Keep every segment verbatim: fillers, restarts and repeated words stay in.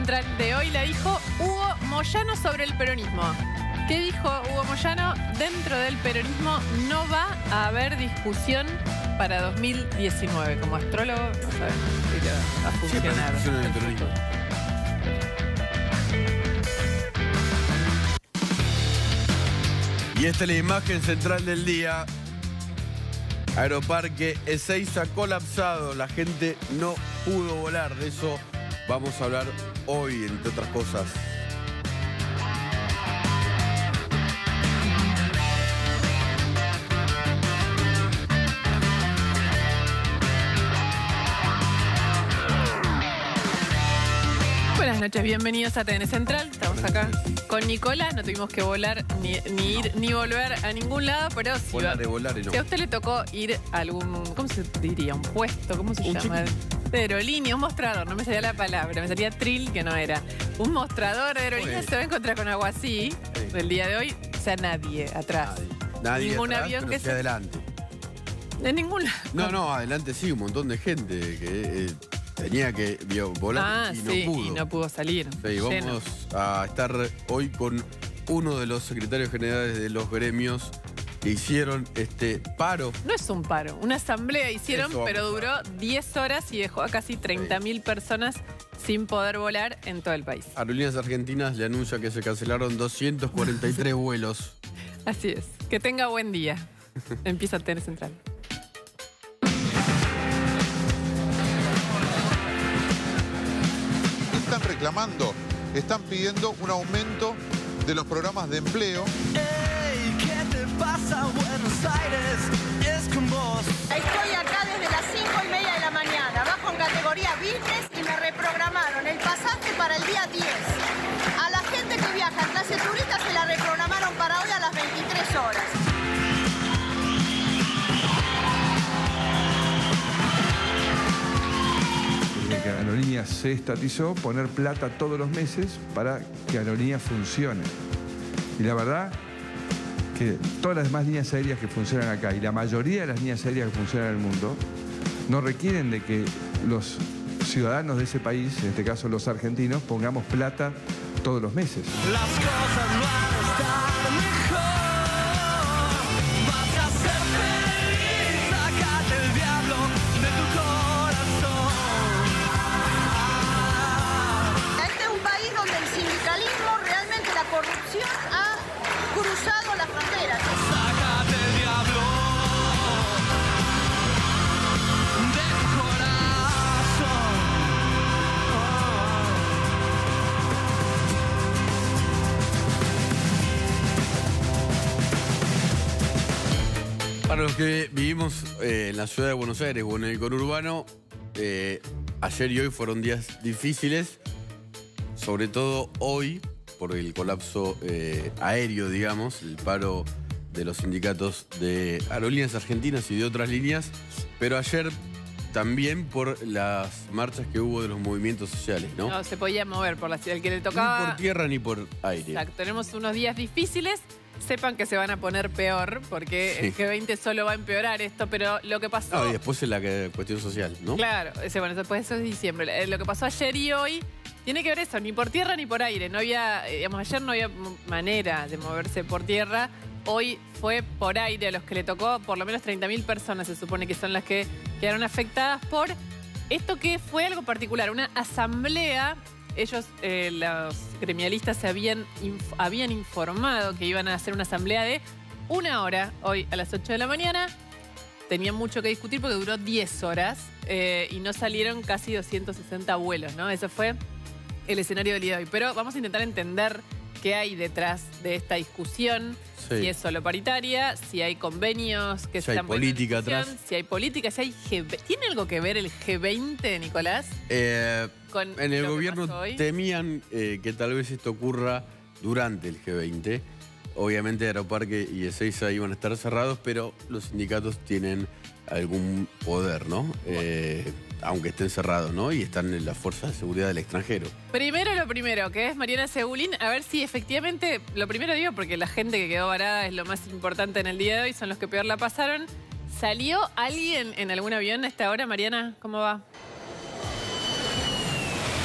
Central de hoy la dijo Hugo Moyano sobre el peronismo. ¿Qué dijo Hugo Moyano? Dentro del peronismo no va a haber discusión para dos mil diecinueve. Como astrólogo, no sabemos si le va a funcionar. Sí, en el peronismo. Y esta es la imagen central del día. Aeroparque Ezeiza colapsado. La gente no pudo volar. De eso vamos a hablar hoy, entre otras cosas. Buenas noches, bienvenidos a T N Central. Estamos acá con Nicolás. No tuvimos que volar ni, ni ir ni volver a ningún lado, pero si, Volar va, de volar y no. si a usted le tocó ir a algún, ¿cómo se diría? ¿Un puesto? ¿Cómo se Un llama? De aerolínea, un mostrador. No me salía la palabra, me salía trill, que no era. Un mostrador de aerolínea Bueno. se va a encontrar con algo así Sí. del día de hoy. O sea, nadie atrás. Nadie, Nadie Ningún atrás, avión pero que sí se... adelante. De ningún lado. No, no, adelante sí, un montón de gente que eh, tenía que vio, volar Ah, y no sí, pudo. y no pudo salir. Sí, vamos a estar hoy con uno de los secretarios generales de los gremios que hicieron este paro. No es un paro, una asamblea hicieron, Eso pero vamos duró diez horas y dejó a casi treinta mil personas sin poder volar en todo el país. Aerolíneas Argentinas le anuncia que se cancelaron doscientos cuarenta y tres vuelos. Así es. Que tenga buen día. Empieza T N Central. Están reclamando, están pidiendo un aumento de los programas de empleo. Ey, ¿qué te pasa, Buenos Aires? Es con vos. Estoy acá desde las cinco y media de la mañana, bajo en categoría business y me reprogramaron el pasaje para el día diez. A la gente que viaja en clase turista se la reprogramaron para hoy a las veintitrés horas. Desde que Aerolíneas se estatizó, poner plata todos los meses para que Aerolíneas funcione. Y la verdad que todas las demás líneas aéreas que funcionan acá y la mayoría de las líneas aéreas que funcionan en el mundo no requieren de que los ciudadanos de ese país, en este caso los argentinos, pongamos plata todos los meses. Las cosas van a estar mejor. Vas a ser feliz. Sácate el diablo de tu corazón. Este es un país donde el sindicalismo, realmente la corrupción ha cruzado las fronteras. Sácate el diablo de tu corazón. Para los que vivimos eh, en la ciudad de Buenos Aires o en el conurbano, eh, ayer y hoy fueron días difíciles, sobre todo hoy, por el colapso eh, aéreo, digamos, el paro de los sindicatos de Aerolíneas Argentinas y de otras líneas, pero ayer también por las marchas que hubo de los movimientos sociales, ¿no? No se podía mover por la ciudad. El que le Ni tocaba... por tierra ni por aire. Exacto, tenemos unos días difíciles. Sepan que se van a poner peor, porque Sí. el G veinte solo va a empeorar esto, pero lo que pasó... No, y después es la que- cuestión social, ¿no? Claro, ese, bueno, después eso es diciembre. Eh, Lo que pasó ayer y hoy tiene que ver eso, ni por tierra ni por aire. No había, eh, digamos, ayer no había m- manera de moverse por tierra. Hoy fue por aire a los que le tocó, por lo menos treinta mil personas se supone que son las que quedaron afectadas por esto que fue algo particular, una asamblea. Ellos, eh, los gremialistas, se habían, inf- habían informado que iban a hacer una asamblea de una hora hoy a las ocho de la mañana. Tenían mucho que discutir porque duró diez horas eh, y no salieron casi doscientos sesenta vuelos, ¿no? Ese fue el escenario del día de hoy. Pero vamos a intentar entender qué hay detrás de esta discusión. Sí. Si es solo paritaria, si hay convenios que Si se hay están poniendo en política discusión, atrás. si hay política, si hay G veinte. ¿Tiene algo que ver el G veinte, Nicolás? Eh, Con en el lo que gobierno pasó hoy? temían eh, que tal vez esto ocurra durante el G veinte. Obviamente Aeroparque y Ezeiza iban a estar cerrados, pero los sindicatos tienen algún poder, ¿no? Eh, aunque estén cerrados, ¿no? Y están en las fuerzas de seguridad del extranjero. Primero lo primero, que es Mariana Segulín, a ver si efectivamente, lo primero digo, porque la gente que quedó varada es lo más importante en el día de hoy, son los que peor la pasaron. ¿Salió alguien en algún avión a esta hora, Mariana? ¿Cómo va?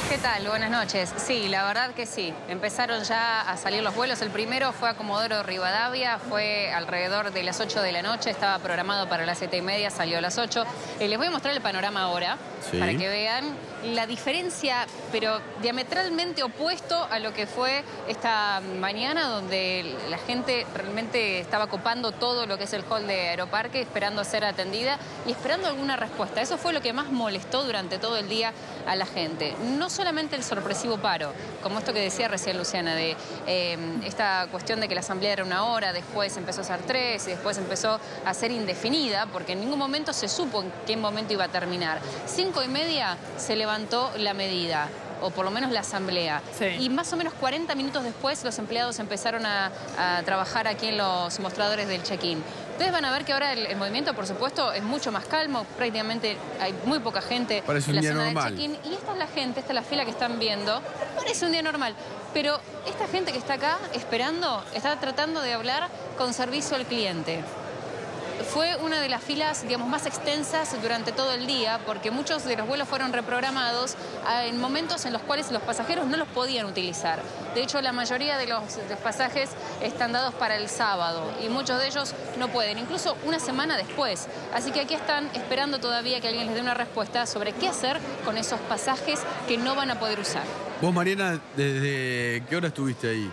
¿Qué tal? Buenas noches. Sí, la verdad que sí. Empezaron ya a salir los vuelos. El primero fue a Comodoro Rivadavia, fue alrededor de las ocho de la noche, estaba programado para las siete y media, salió a las ocho. Eh, les voy a mostrar el panorama ahora, sí, para que vean la diferencia, pero diametralmente opuesto a lo que fue esta mañana, donde la gente realmente estaba copando todo lo que es el hall de Aeroparque, esperando ser atendida y esperando alguna respuesta. Eso fue lo que más molestó durante todo el día a la gente. No solamente el sorpresivo paro, como esto que decía recién Luciana, de eh, esta cuestión de que la asamblea era una hora, después empezó a ser tres y después empezó a ser indefinida, porque en ningún momento se supo en qué momento iba a terminar. Cinco y media se levantó la medida, o por lo menos la asamblea. Sí. Y más o menos cuarenta minutos después los empleados empezaron a, a trabajar aquí en los mostradores del check-in. Ustedes van a ver que ahora el, el movimiento, por supuesto, es mucho más calmo, prácticamente hay muy poca gente Parece en la un día zona normal. del check-in. Y esta es la gente, esta es la fila que están viendo, parece un día normal. Pero esta gente que está acá esperando, está tratando de hablar con servicio al cliente. Fue una de las filas, digamos, más extensas durante todo el día, porque muchos de los vuelos fueron reprogramados en momentos en los cuales los pasajeros no los podían utilizar. De hecho, la mayoría de los, de los pasajes están dados para el sábado y muchos de ellos no pueden, incluso una semana después. Así que aquí están esperando todavía que alguien les dé una respuesta sobre qué hacer con esos pasajes que no van a poder usar. Vos, Mariana, ¿desde qué hora estuviste ahí?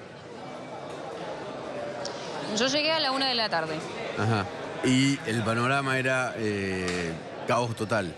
Yo llegué a la una de la tarde. Ajá. Y el panorama era eh, caos total.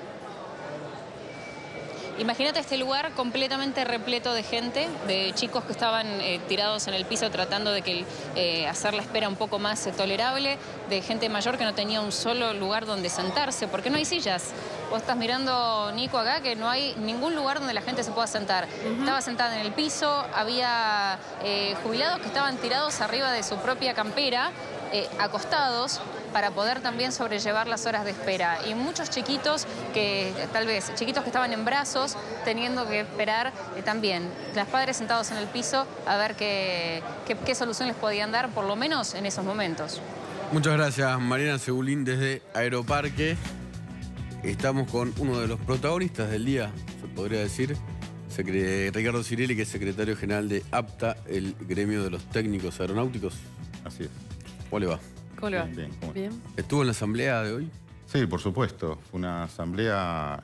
Imagínate este lugar completamente repleto de gente, de chicos que estaban eh, tirados en el piso tratando de que eh, hacer la espera un poco más eh, tolerable, de gente mayor que no tenía un solo lugar donde sentarse, porque no hay sillas. Vos estás mirando, Nico, acá, que no hay ningún lugar donde la gente se pueda sentar. Uh-huh. Estaba sentada en el piso, había eh, jubilados que estaban tirados arriba de su propia campera, eh, acostados, para poder también sobrellevar las horas de espera. Y muchos chiquitos que, tal vez, chiquitos que estaban en brazos, teniendo que esperar eh, también. Los padres sentados en el piso a ver qué, qué, qué solución les podían dar, por lo menos en esos momentos. Muchas gracias, Mariana Segulín, desde Aeroparque. Estamos con uno de los protagonistas del día, se podría decir, Ricardo Cirelli, que es secretario general de APTA, el gremio de los técnicos aeronáuticos. Así es. ¿Cómo le va? ¿Cómo le va? Bien, bien. Bien. ¿Estuvo en la asamblea de hoy? Sí, por supuesto. Fue una asamblea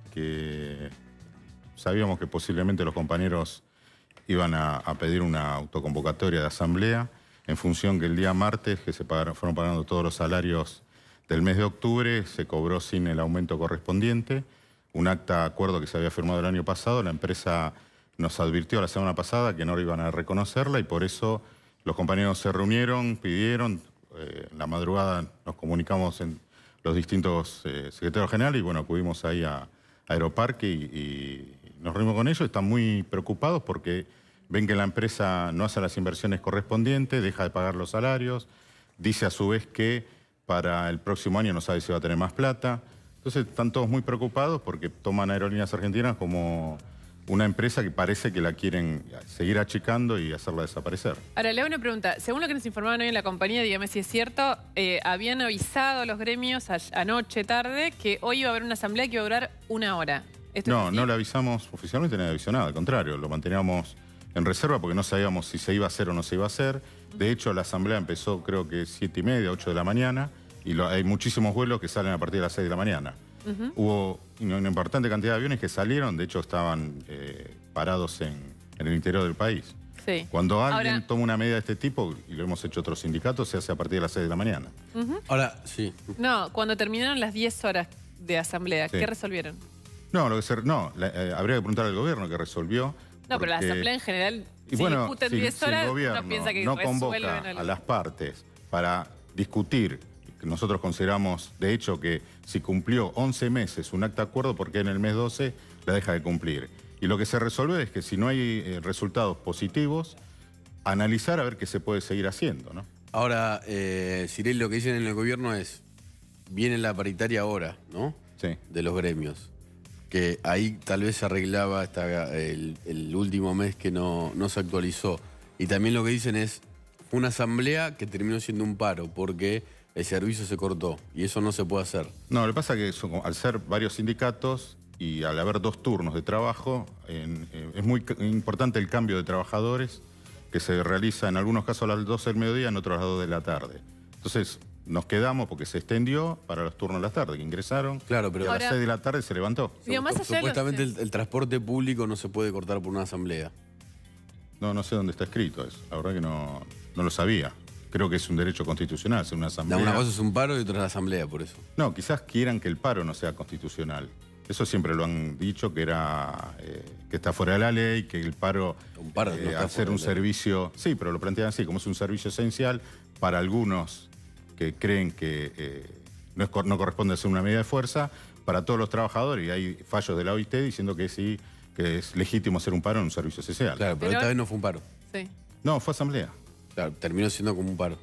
que sabíamos que posiblemente los compañeros iban a, a pedir una autoconvocatoria de asamblea en función que el día martes, que se pagaron, fueron pagando todos los salarios del mes de octubre, se cobró sin el aumento correspondiente. Un acta de acuerdo que se había firmado el año pasado. La empresa nos advirtió la semana pasada que no iban a reconocerla y por eso los compañeros se reunieron, pidieron. Eh, en la madrugada nos comunicamos en los distintos eh, secretarios generales y bueno, acudimos ahí a, a Aeroparque y, y nos reunimos con ellos. Están muy preocupados porque ven que la empresa no hace las inversiones correspondientes, deja de pagar los salarios, dice a su vez que para el próximo año no sabe si va a tener más plata. Entonces están todos muy preocupados porque toman Aerolíneas Argentinas como una empresa que parece que la quieren seguir achicando y hacerla desaparecer. Ahora, le hago una pregunta. Según lo que nos informaban hoy en la compañía, dígame si es cierto, eh, habían avisado a los gremios anoche, tarde, que hoy iba a haber una asamblea que iba a durar una hora. ¿Esto no, es no le avisamos oficialmente, no le avisó nada, al contrario, lo manteníamos en reserva porque no sabíamos si se iba a hacer o no se iba a hacer. De hecho, la asamblea empezó creo que siete y media, ocho de la mañana, y lo, hay muchísimos vuelos que salen a partir de las seis de la mañana. Uh-huh. Hubo una importante cantidad de aviones que salieron, de hecho estaban eh, parados en, en el interior del país. Sí. Cuando alguien Ahora, toma una medida de este tipo, y lo hemos hecho otros sindicatos, se hace a partir de las seis de la mañana. Uh-huh. Ahora, sí. No, cuando terminaron las diez horas de asamblea, Sí. ¿qué resolvieron? No, lo que se, no la, eh, habría que preguntar al gobierno que resolvió. No, pero la porque- asamblea en general, Y si bueno, discuten si, diez si el horas, gobierno uno piensa que no resuelven convoca algo. a las partes para discutir, que nosotros consideramos, de hecho, que si cumplió once meses un acta de acuerdo, ¿por qué en el mes doce la deja de cumplir? Y lo que se resuelve es que si no hay eh, resultados positivos, analizar a ver qué se puede seguir haciendo, ¿no? Ahora, eh, Cirelli, lo que dicen en el gobierno es, viene la paritaria ahora, ¿no? Sí. De los gremios. Que ahí tal vez se arreglaba hasta el, el último mes que no, no se actualizó. Y también lo que dicen es, fue una asamblea que terminó siendo un paro, porque el servicio se cortó, y eso no se puede hacer. No, lo que pasa es que son- al ser varios sindicatos y al haber dos turnos de trabajo, en, eh, es muy importante el cambio de trabajadores que se realiza en algunos casos a las doce del mediodía, en otros a las dos de la tarde. Entonces, nos quedamos porque se extendió para los turnos de la tarde, que ingresaron, Claro, pero y a Ahora- las seis de la tarde se levantó. Digo, más allá de los- Supuestamente el, el transporte público no se puede cortar por una asamblea. No, no sé dónde está escrito eso. La verdad que no, no lo sabía. Creo que es un derecho constitucional, hacer una La- asamblea. Una cosa es un paro y otra es la asamblea, por eso. No, quizás quieran que el paro no sea constitucional. Eso siempre lo han dicho, que era eh, que está fuera de la ley, que el paro, Un paro no eh, está al ser fuera un de la ley. servicio... Sí, pero lo plantean así, como es un servicio esencial para algunos que creen que eh, no, es, cor- no corresponde ser una medida de fuerza, para todos los trabajadores, y hay fallos de la O I T diciendo que sí, que es legítimo hacer un paro en un servicio esencial. Claro, pero, Pero- esta vez no fue un paro. Sí. No, fue asamblea. Claro, terminó siendo como un paro.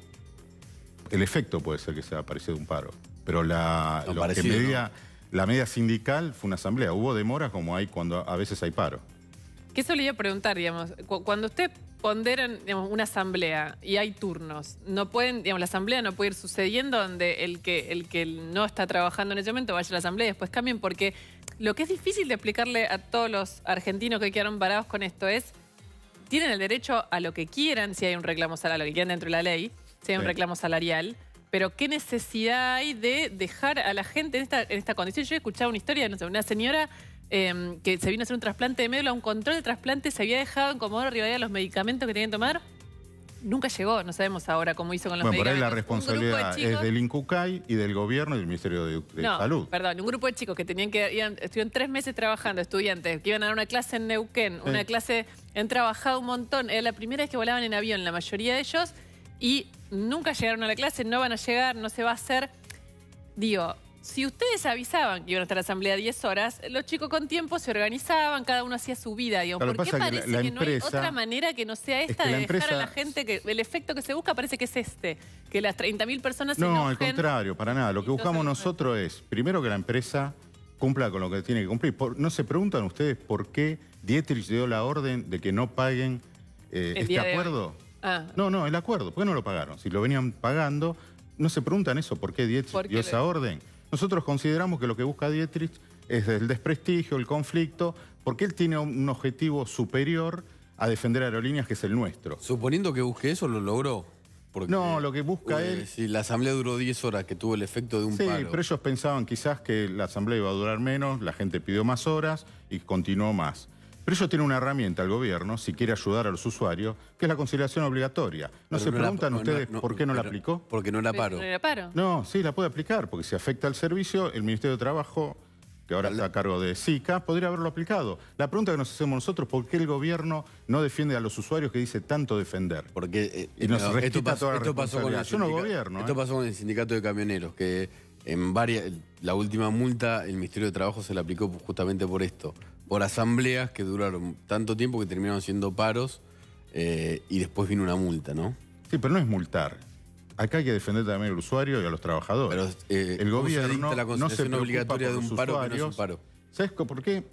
El efecto puede ser que sea parecido a un paro, pero la, No, lo parecido, que medía, la medida sindical fue una asamblea. Hubo demoras como hay cuando a veces hay paro. Que eso le iba a preguntar, digamos, cu- cuando usted ponderan, digamos, una asamblea y hay turnos, no pueden, digamos, la asamblea no puede ir sucediendo donde el que, el que no está trabajando en ese momento vaya a la asamblea y después cambien, porque lo que es difícil de explicarle a todos los argentinos que quedaron parados con esto es, tienen el derecho a lo que quieran si hay un reclamo salarial, lo que quieran dentro de la ley, si hay un Sí. reclamo salarial, pero qué necesidad hay de dejar a la gente en esta, en esta condición. Yo he escuchado una historia de no sé, una señora eh, que se vino a hacer un trasplante de médula, un control de trasplante, se había dejado en Comodoro Rivadavia los medicamentos que tenían que tomar. Nunca llegó, no sabemos ahora cómo hizo con los Bueno, por ahí medicamentos. la Un grupo de responsabilidad chicos- es del INCUCAI y del gobierno y del Ministerio de, de no, Salud. perdón, un grupo de chicos que tenían que iban, estuvieron tres meses trabajando, estudiantes, que iban a dar una clase en Neuquén, una clase, han trabajado un montón, era la primera vez que volaban en avión, la mayoría de ellos, y nunca llegaron a la clase, no van a llegar, no se va a hacer. Digo, si ustedes avisaban que iban a estar en la asamblea diez horas, los chicos con tiempo se organizaban, cada uno hacía su vida. Digo, Claro, ¿por qué pasa que la- parece la que no hay empresa- otra manera que no sea esta que de la dejar a empresa- la gente que el efecto que se busca parece que es este? Que las treinta mil personas se No, enojen. al contrario, para nada. Lo que y buscamos entonces- nosotros es, primero, que la empresa cumpla con lo que tiene que cumplir. Por- ¿No se preguntan ustedes por qué Dietrich dio la orden de que no paguen eh, El este día de hoy. acuerdo? Ah, No, no, el acuerdo. ¿Por qué no lo pagaron? Si lo venían pagando, ¿no se preguntan eso? ¿Por qué Dietrich Porque dio le- esa orden? Nosotros consideramos que lo que busca Dietrich es el desprestigio, el conflicto, porque él tiene un objetivo superior a defender aerolíneas, que es el nuestro. Suponiendo que busque eso, lo logró. Porque, No, lo que busca eh, él- Si la asamblea duró diez horas, que tuvo el efecto de un Sí, paro. pero ellos pensaban quizás que la asamblea iba a durar menos, la gente pidió más horas y continuó más. Pero ellos tienen una herramienta, el gobierno, si quiere ayudar a los usuarios, que es la conciliación obligatoria. ¿No Pero se era- preguntan no, ustedes no, por qué no la pero- aplicó? Porque no era paro. ¿no era paro? No, sí, la puede aplicar, porque si afecta al servicio, el Ministerio de Trabajo, que ahora está a cargo de SICA, podría haberlo aplicado. La pregunta que nos hacemos nosotros, ¿por qué el gobierno no defiende a los usuarios que dice tanto defender? Porque eh, Y nos no, resquita esto pasó, toda la esto pasó con el responsabilidad. Yo no sindica- gobierno, Esto ¿eh? pasó con el sindicato de camioneros, que en varias, la última multa el Ministerio de Trabajo se la aplicó justamente por esto, por asambleas que duraron tanto tiempo que terminaron siendo paros eh, y después vino una multa, ¿no? Sí, pero no es multar. Acá hay que defender también al usuario y a los trabajadores. Pero, eh, el ¿cómo se gobierno dicta la no se conciliación preocupa obligatoria por de un los paro que no es un usuarios. paro? ¿Sabes co- por qué?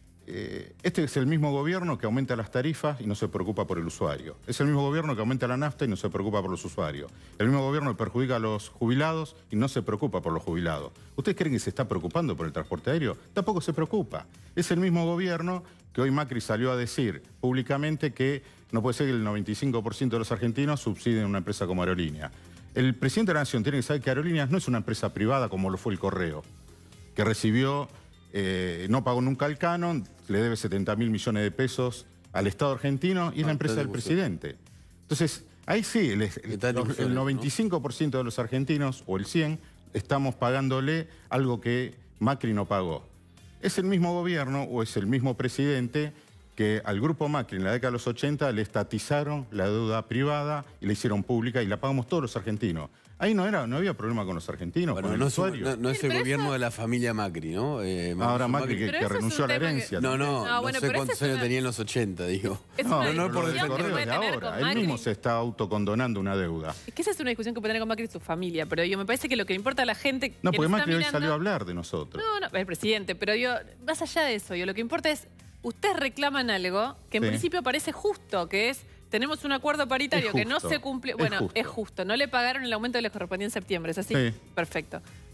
Eh, este es el mismo gobierno que aumenta las tarifas y no se preocupa por el usuario. Es el mismo gobierno que aumenta la nafta y no se preocupa por los usuarios. El mismo gobierno que perjudica a los jubilados y no se preocupa por los jubilados. ¿Ustedes creen que se está preocupando por el transporte aéreo? Tampoco se preocupa. Es el mismo gobierno que hoy Macri salió a decir públicamente que no puede ser que el noventa y cinco por ciento de los argentinos subsidien una empresa como Aerolínea. El presidente de la Nación tiene que saber que Aerolíneas no es una empresa privada como lo fue el Correo, que recibió, eh, no pagó nunca el canon, le debe setenta mil millones de pesos al Estado argentino y es Ah, la empresa está del discusión. presidente. Entonces, ahí sí, el, el- Está en los- discusión, el ¿no? noventa y cinco por ciento de los argentinos, o el cien por ciento, estamos pagándole algo que Macri no pagó. ¿Es el mismo gobierno o es el mismo presidente que al grupo Macri en la década de los ochenta le estatizaron la deuda privada y la hicieron pública y la pagamos todos los argentinos? Ahí no era, no había problema con los argentinos, Bueno, con el no es, un- usuario. no- no es Sí, el pero gobierno eso- de la familia Macri, ¿no? Eh, Ahora Mauricio Macri que, Pero que eso es un renunció a la tema que- herencia. No, también. no, No, no, bueno, sé pero esa cuántos es años una- tenía en los ochenta, digo. Es No, una no, no por el discusión que correo puede de tener ahora. con Él Macri. mismo se está autocondonando una deuda. Es que esa es una discusión que puede tener con Macri y su familia, pero yo me parece que lo que le importa a la gente No, que porque nos Macri está hoy mirando- salió a hablar de nosotros. No, no, el presidente, pero yo, más allá de eso, yo lo que importa es, ustedes reclaman algo que en Sí. principio parece justo, que es, tenemos un acuerdo paritario Es que no justo, se cumple, es bueno, justo. es justo, no le pagaron el aumento que les correspondía en septiembre, ¿es así? Sí. Perfecto.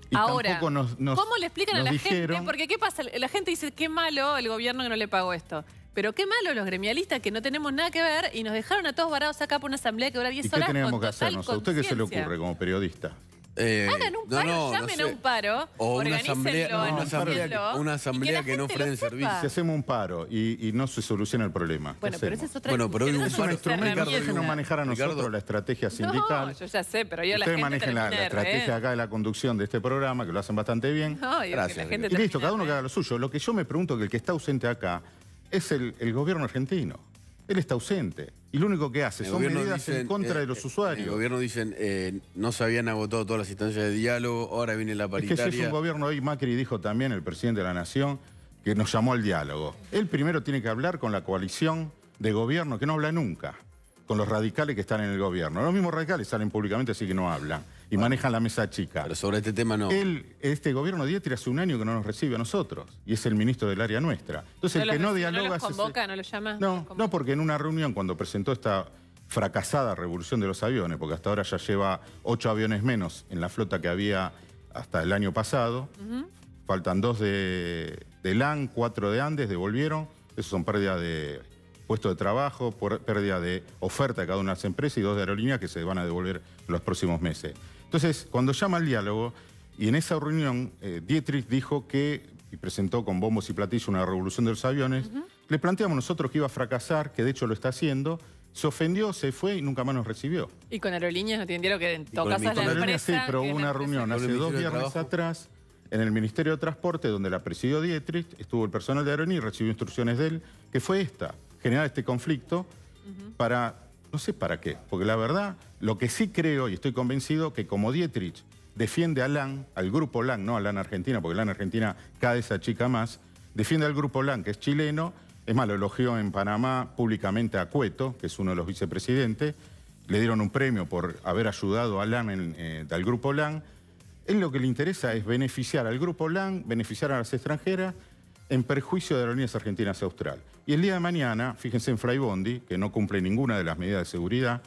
Y Ahora, tampoco nos, nos, ¿cómo le explican a nos la dijeron, gente? Porque ¿qué pasa? La gente dice, qué malo el gobierno que no le pagó esto. Pero qué malo los gremialistas que no tenemos nada que ver y nos dejaron a todos varados acá por una asamblea que dura diez ¿y qué horas teníamos con que total hacernos? ¿A usted qué se le conciencia. ocurre como periodista? Eh, Hagan un no, paro, no, no llamen sé. a un paro, O una organícenlo, asamblea, no, una asamblea, anúncienlo, una y asamblea la que no gente frene lo sepa. servicio. Si hacemos un paro y, y no se soluciona el problema, ¿qué Bueno, pero esa hacemos? es otra Bueno, pero hoy discusión. un Es Esas un paro, son instrumento, Ricardo, déjenos manejar a nosotros Ricardo. la estrategia sindical. No, yo ya sé, pero yo la Ustedes gente manejen la, la termina de estrategia re. acá de la conducción de este programa, que lo hacen bastante bien. No, y Gracias, que la gente Y listo, termina cada uno de que re. haga lo suyo. Lo que yo me pregunto que el que está ausente acá es el, el gobierno argentino. Él está ausente. Y lo único que hace El son gobierno medidas en dicen, contra eh, de los eh, usuarios. El gobierno dicen, eh, no se habían agotado todas las instancias de diálogo, ahora viene la Es que paritaria. ese es un gobierno, hoy Macri dijo también, el presidente de la Nación, que nos llamó al diálogo. Él primero tiene que hablar con la coalición de gobierno, que no habla nunca, con los radicales que están en el gobierno. Los mismos radicales salen públicamente, así que no hablan. Y manejan la mesa chica. Pero sobre este tema no. Él, este gobierno de Dietrich hace un año que no nos recibe a nosotros. Y es el ministro del área nuestra. Entonces, ¿No el que los no recibe, dialoga... ¿No los es ese- convoca, no los llama? No, no, porque en una reunión cuando presentó esta fracasada revolución de los aviones, porque hasta ahora ya lleva ocho aviones menos en la flota que había hasta el año pasado, faltan dos de, de LAN, cuatro de Andes, devolvieron, eso son pérdidas de puestos de trabajo, por, pérdida de oferta de cada una de las empresas y dos de aerolíneas que se van a devolver en los próximos meses. Entonces, cuando llama al diálogo, y en esa reunión eh, Dietrich dijo que, y presentó con bombos y platillos una revolución de los aviones, le planteamos nosotros que iba a fracasar, que de hecho lo está haciendo, se ofendió, se fue y nunca más nos recibió. Y con aerolíneas no tienen diálogo que en todo con el caso es la Con Con aerolíneas sí, empresa. pero que hubo es la una empresa. reunión Con el hace dos Ministerio de viernes Trabajo. atrás en el Ministerio de Transporte, donde la presidió Dietrich, estuvo el personal de aerolínea y recibió instrucciones de él, que fue esta, generar este conflicto para, no sé para qué, porque la verdad, lo que sí creo y estoy convencido, que como Dietrich defiende a LAN, al grupo LAN, no a LAN Argentina, porque LAN Argentina cada vez se achica más, defiende al grupo LAN, que es chileno, es más, lo elogió en Panamá públicamente a Cueto, que es uno de los vicepresidentes, le dieron un premio por haber ayudado a LAN, en, eh, al grupo LAN. Él lo que le interesa es beneficiar al grupo LAN, beneficiar a las extranjeras, en perjuicio de Aerolíneas Argentinas Austral. Y el día de mañana, fíjense en Flybondi, que no cumple ninguna de las medidas de seguridad,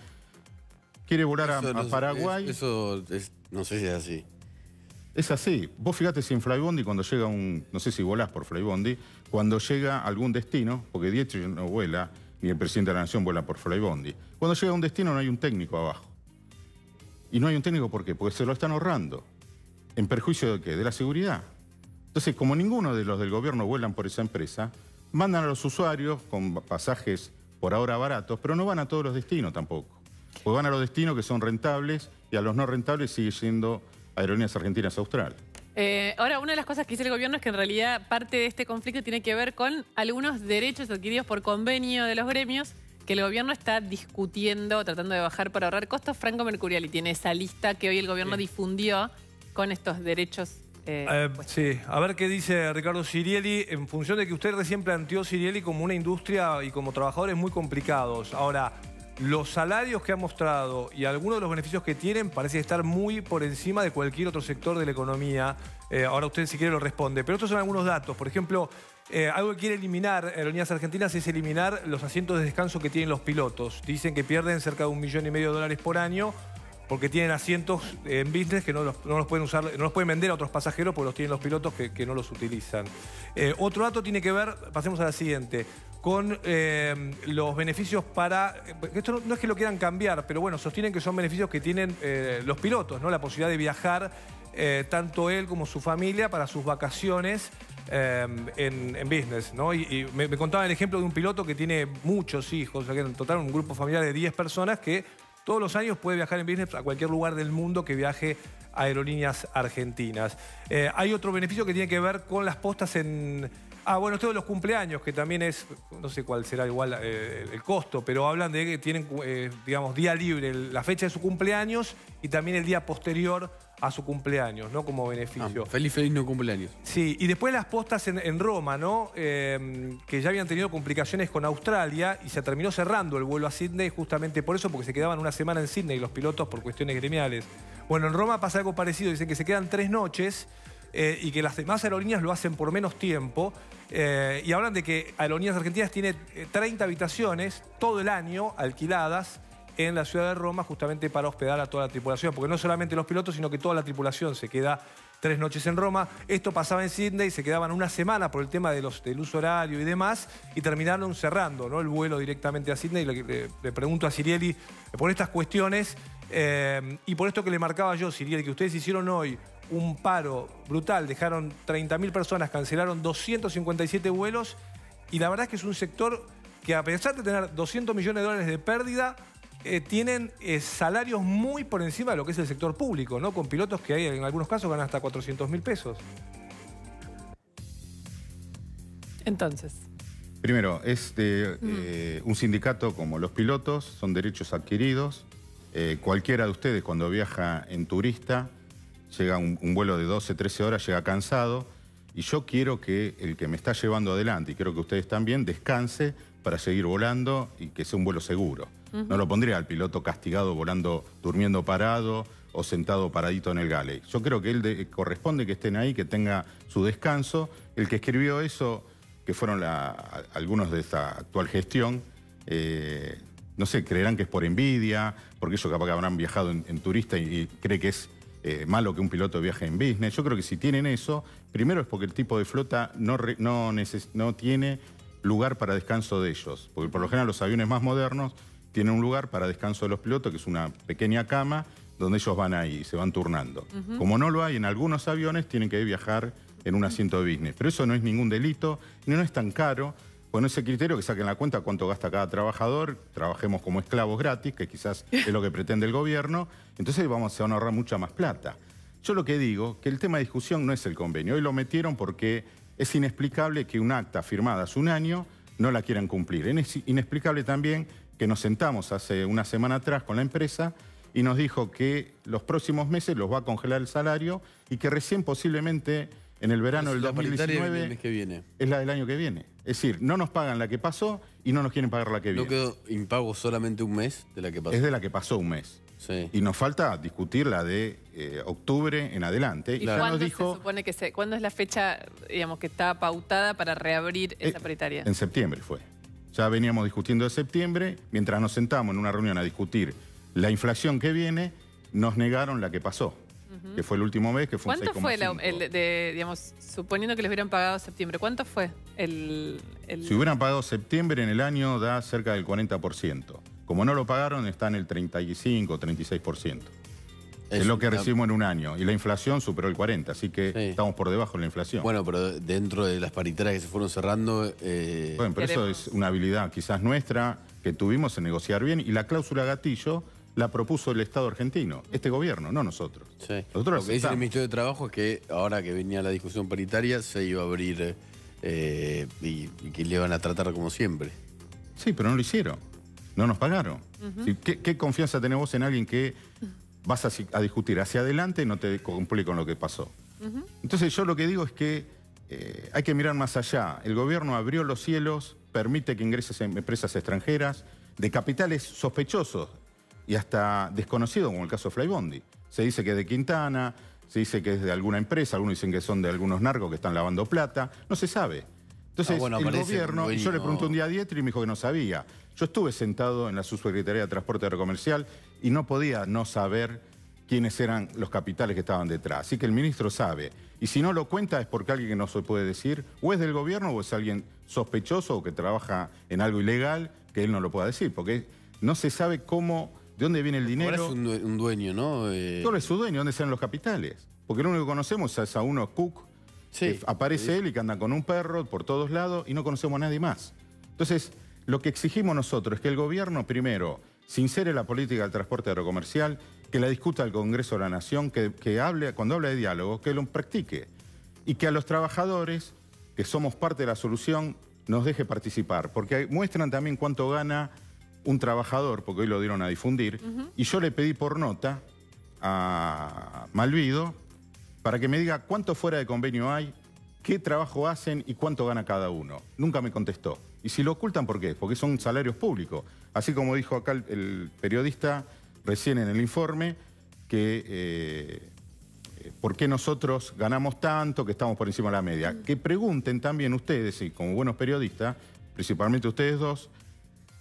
quiere volar a, Eso a no- Paraguay. es- Eso es- no sé si es así. Es así. Vos fíjate si en Flybondi cuando llega un... No sé si volás por Flybondi. Cuando llega a algún destino, porque Dietrich no vuela, ni el presidente de la Nación vuela por Flybondi. Cuando llega a un destino no hay un técnico abajo. Y no hay un técnico, ¿por qué? Porque se lo están ahorrando. ¿En perjuicio de qué? De la seguridad. Entonces, como ninguno de los del gobierno vuelan por esa empresa, mandan a los usuarios con pasajes por ahora baratos, pero no van a todos los destinos tampoco. Pues van a los destinos que son rentables y a los no rentables sigue siendo Aerolíneas Argentinas Austral. Eh, ahora, una de las cosas que dice el gobierno es que en realidad parte de este conflicto tiene que ver con algunos derechos adquiridos por convenio de los gremios que el gobierno está discutiendo, tratando de bajar para ahorrar costos. Franco Mercuriali tiene esa lista que hoy el gobierno difundió con estos derechos. Eh, Eh, pues. sí, a ver qué dice Ricardo Sirieli, en función de que usted recién planteó Sirieli como una industria y como trabajadores muy complicados. Ahora, los salarios que ha mostrado y algunos de los beneficios que tienen parece estar muy por encima de cualquier otro sector de la economía. Eh, ahora usted si quiere lo responde. Pero estos son algunos datos. Por ejemplo, eh, algo que quiere eliminar Aerolíneas Argentinas es eliminar los asientos de descanso que tienen los pilotos. Dicen que pierden cerca de un millón y medio de dólares por año porque tienen asientos en business que no los, no los pueden usar, no los pueden vender a otros pasajeros porque los tienen los pilotos que, que no los utilizan. Eh, otro dato tiene que ver, pasemos a la siguiente, con eh, los beneficios para... Esto no, no es que lo quieran cambiar, pero bueno, sostienen que son beneficios que tienen eh, los pilotos, ¿no? La posibilidad de viajar, eh, tanto él como su familia, para sus vacaciones eh, en, en business, ¿no? Y, y me, me contaba el ejemplo de un piloto que tiene muchos hijos, o sea, que en total un grupo familiar de diez personas que todos los años puede viajar en business a cualquier lugar del mundo que viaje a Aerolíneas Argentinas. Eh, hay otro beneficio que tiene que ver con las postas en... Ah, bueno, esto de los cumpleaños, que también es, no sé cuál será igual eh, el costo, pero hablan de que tienen, eh, digamos, día libre, el- la fecha de su cumpleaños y también el día posterior a su cumpleaños, ¿no? Como beneficio. Ah, feliz, feliz no cumpleaños. Sí, y después las postas en, en Roma, ¿no? Eh, que ya habían tenido complicaciones con Australia y se terminó cerrando el vuelo a Sydney justamente por eso, porque se quedaban una semana en Sydney los pilotos por cuestiones gremiales. Bueno, en Roma pasa algo parecido, dicen que se quedan tres noches eh, y que las demás aerolíneas lo hacen por menos tiempo. Eh, y hablan de que Aerolíneas Argentinas tiene eh, treinta habitaciones todo el año alquiladas en la ciudad de Roma justamente para hospedar a toda la tripulación, porque no solamente los pilotos, sino que toda la tripulación se queda tres noches en Roma. Esto pasaba en Sydney, se quedaban una semana por el tema de los, del uso horario y demás, y terminaron cerrando, ¿no?, el vuelo directamente a Sydney. Le, le, le pregunto a Sirieli por estas cuestiones eh, y por esto que le marcaba yo, Sirieli, que ustedes hicieron hoy un paro brutal, dejaron treinta mil personas, cancelaron doscientos cincuenta y siete vuelos, y la verdad es que es un sector que, a pesar de tener doscientos millones de dólares de pérdida, Eh, tienen eh, salarios muy por encima de lo que es el sector público, ¿no? Con pilotos que hay, en algunos casos ganan hasta cuatrocientos mil pesos. Entonces. Primero, es de, eh, un sindicato como los pilotos, son derechos adquiridos. Eh, cualquiera de ustedes cuando viaja en turista, llega un, un vuelo de doce, trece horas, llega cansado. Y yo quiero que el que me está llevando adelante, y creo que ustedes también, descanse para seguir volando y que sea un vuelo seguro. Uh-huh. No lo pondría al piloto castigado volando, durmiendo parado o sentado paradito en el galley. Yo creo que él de, corresponde que estén ahí, que tenga su descanso. El que escribió eso, que fueron la, a, algunos de esta actual gestión, eh, no sé, creerán que es por envidia, porque ellos capaz que habrán viajado en, en turista y, y cree que es eh, malo que un piloto viaje en business. Yo creo que si tienen eso, primero es porque el tipo de flota no, re, no, neces, no tiene lugar para descanso de ellos. Porque por lo general los aviones más modernos tienen un lugar para descanso de los pilotos, que es una pequeña cama donde ellos van ahí y se van turnando. Uh-huh. Como no lo hay en algunos aviones, tienen que viajar en un asiento de business. Pero eso no es ningún delito, ni no es tan caro. Bueno, ese criterio que saquen la cuenta cuánto gasta cada trabajador, trabajemos como esclavos gratis, que quizás es lo que pretende el gobierno, entonces vamos, se van a ahorrar mucha más plata. Yo lo que digo, que el tema de discusión no es el convenio. Hoy lo metieron porque es inexplicable que un acta firmada hace un año no la quieran cumplir. Es inexplicable también que nos sentamos hace una semana atrás con la empresa y nos dijo que los próximos meses los va a congelar el salario y que recién posiblemente en el verano del dos mil diecinueve el mes que viene. Es la del año que viene. Es decir, no nos pagan la que pasó y no nos quieren pagar la que viene. ¿No quedó impago solamente un mes de la que pasó? Es de la que pasó un mes. Sí. Y nos falta discutir la de eh, octubre en adelante. ¿Y ya cuándo nos dijo, se supone que se, cuándo es la fecha, digamos, que está pautada para reabrir esa eh, paritaria? En septiembre fue. Ya veníamos discutiendo de septiembre. Mientras nos sentamos en una reunión a discutir la inflación que viene, nos negaron la que pasó. Uh-huh. Que fue el último mes, que fue un seis coma cinco. ¿Cuánto fue, la, el de, digamos, suponiendo que les hubieran pagado septiembre, cuánto fue el, el...? Si hubieran pagado septiembre en el año, da cerca del cuarenta por ciento. Como no lo pagaron, está en el treinta y cinco, treinta y seis por ciento. Es, es lo que recibimos en un año. Y la inflación superó el cuarenta, así que sí, estamos por debajo de la inflación. Bueno, pero dentro de las paritarias que se fueron cerrando... Eh... Bueno, pero Queremos. eso es una habilidad quizás nuestra que tuvimos en negociar bien. Y la cláusula gatillo la propuso el Estado argentino, este gobierno, no nosotros. Sí. Nosotros lo que dice el Ministerio de Trabajo es que ahora que venía la discusión paritaria se iba a abrir eh, y, y que le iban a tratar como siempre. Sí, pero no lo hicieron. No nos pagaron. Uh-huh. ¿Sí? ¿Qué, ¿Qué confianza tenés vos en alguien que vas a, a discutir hacia adelante y no te cumple con lo que pasó? Uh-huh. Entonces yo lo que digo es que eh, hay que mirar más allá. El gobierno abrió los cielos, permite que ingresen empresas extranjeras de capitales sospechosos y hasta desconocidos, como el caso de Flybondi. Se dice que es de Quintana, se dice que es de alguna empresa, algunos dicen que son de algunos narcos que están lavando plata, no se sabe. Entonces, ah, bueno, el gobierno, y yo le pregunté un día a Dietri y me dijo que no sabía. Yo estuve sentado en la Subsecretaría de Transporte Aerocomercial y no podía no saber quiénes eran los capitales que estaban detrás. Así que el ministro sabe. Y si no lo cuenta es porque alguien que no se puede decir, o es del gobierno o es alguien sospechoso o que trabaja en algo ilegal que él no lo pueda decir. Porque no se sabe cómo, de dónde viene el dinero. Ahora es un dueño, ¿no? Eh... Todo es su dueño, ¿dónde salen los capitales? Porque lo único que conocemos es a uno Cook. Sí, aparece sí. él y que anda con un perro por todos lados y no conocemos a nadie más. Entonces, lo que exigimos nosotros es que el gobierno, primero, sincere la política del transporte aerocomercial, que la discuta el Congreso de la Nación, que, que hable, cuando habla de diálogo, que lo practique. Y que a los trabajadores, que somos parte de la solución, nos deje participar. Porque muestran también cuánto gana un trabajador, porque hoy lo dieron a difundir. Uh-huh. Y yo le pedí por nota a Malvido para que me diga cuánto fuera de convenio hay, qué trabajo hacen y cuánto gana cada uno. Nunca me contestó. Y si lo ocultan, ¿por qué? Porque son salarios públicos. Así como dijo acá el, el periodista recién en el informe, que eh, por qué nosotros ganamos tanto, que estamos por encima de la media. Que pregunten también ustedes, y como buenos periodistas, principalmente ustedes dos,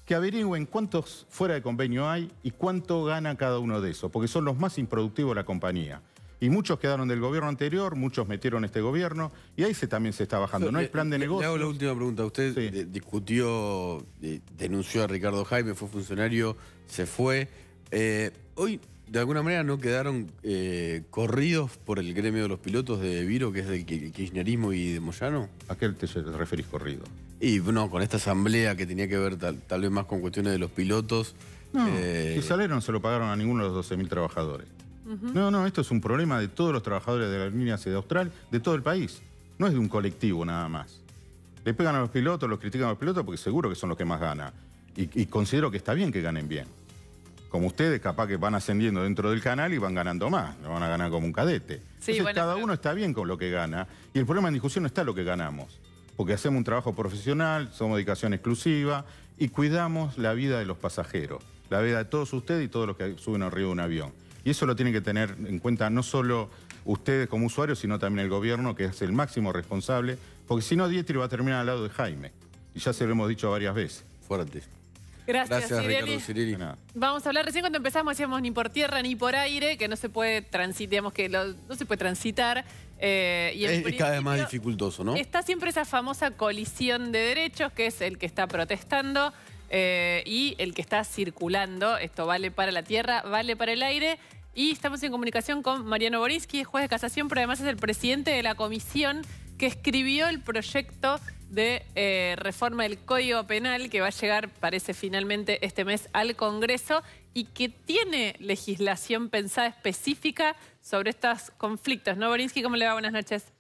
que averigüen cuántos fuera de convenio hay y cuánto gana cada uno de esos, porque son los más improductivos de la compañía. Y muchos quedaron del gobierno anterior, muchos metieron este gobierno, y ahí se, también se está bajando. No hay plan de Le negocio. hago la última pregunta. Usted Sí. de- discutió, de- denunció a Ricardo Jaime, fue funcionario, se fue. Eh, hoy, de alguna manera, ¿no quedaron eh, corridos por el gremio de los pilotos de Viro, que es del ki- kirchnerismo y de Moyano? ¿A qué te referís corrido? Y no, con esta asamblea que tenía que ver tal, tal vez más con cuestiones de los pilotos. No, eh, el salario no se lo pagaron a ninguno de los doce mil trabajadores. No, no, esto es un problema de todos los trabajadores de las líneas de Austral, de todo el país. No es de un colectivo nada más. Le pegan a los pilotos, los critican a los pilotos porque seguro que son los que más ganan. Y, y considero que está bien que ganen bien. Como ustedes, capaz que van ascendiendo dentro del canal y van ganando más. No van a ganar como un cadete. Sí, Entonces, bueno, cada pero- uno está bien con lo que gana. Y el problema en discusión no está lo que ganamos. Porque hacemos un trabajo profesional, somos dedicación exclusiva y cuidamos la vida de los pasajeros. La vida de todos ustedes y todos los que suben arriba de un avión. Y eso lo tienen que tener en cuenta no solo ustedes como usuarios, sino también el gobierno, que es el máximo responsable. Porque si no, Dietri va a terminar al lado de Jaime. Y ya se lo hemos dicho varias veces. Fuerte. Gracias, Gracias, Cirelli. Ricardo Cirelli. De nada. Vamos a hablar, recién cuando empezamos decíamos ni por tierra ni por aire, que no se puede transitar, digamos que lo- no se puede transitar. eh, y en Es, es cada vez más principio dificultoso, ¿no? Está siempre esa famosa colisión de derechos, que es el que está protestando eh, y el que está circulando. Esto vale para la tierra, vale para el aire. Y estamos en comunicación con Mariano Borinsky, juez de casación, pero además es el presidente de la comisión que escribió el proyecto de eh, reforma del Código Penal que va a llegar, parece finalmente, este mes al Congreso y que tiene legislación pensada específica sobre estos conflictos. ¿No, Borinsky? ¿Cómo le va? Buenas noches.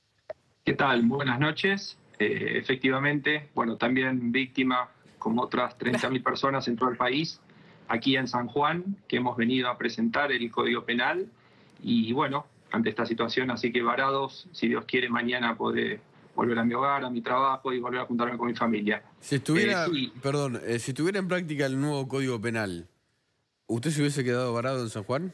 ¿Qué tal? Buenas noches. Eh, efectivamente, bueno, también víctima, como otras treinta mil personas en todo el país, aquí en San Juan, que hemos venido a presentar el Código Penal. Y bueno, ante esta situación, así que varados, si Dios quiere, mañana podré volver a mi hogar, a mi trabajo y volver a juntarme con mi familia. Si estuviera, Eh, sí. perdón, eh, si estuviera en práctica el nuevo Código Penal, ¿usted se hubiese quedado varado en San Juan?